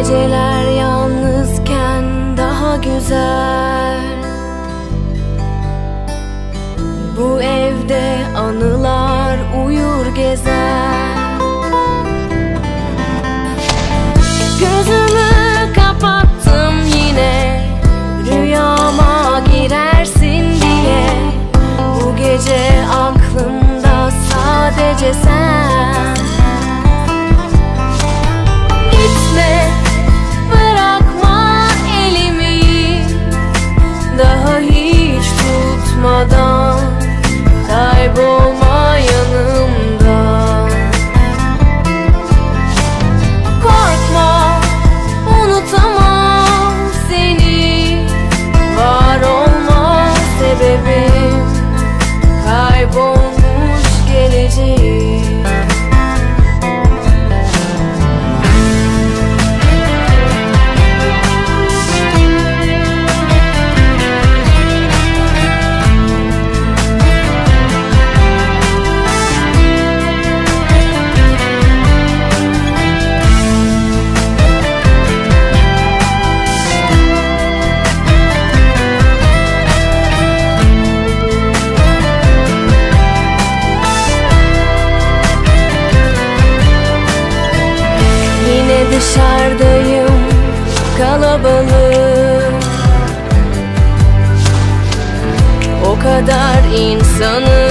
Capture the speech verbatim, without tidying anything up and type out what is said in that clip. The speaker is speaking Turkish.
Geceler yalnızken daha güzel. Bu evde anılar uyur gezer. Gözümü kapattım yine, rüyama girersin diye. Bu gece aklımda sadece sen. Gitme, bırakma elimi, daha hiç tutmadan. Kaybolma yanımdan. Korkma, unutamam seni. Var olma sebebim, kaybolmuş geleceğim. Dışarıdayım, kalabalık. O kadar insanım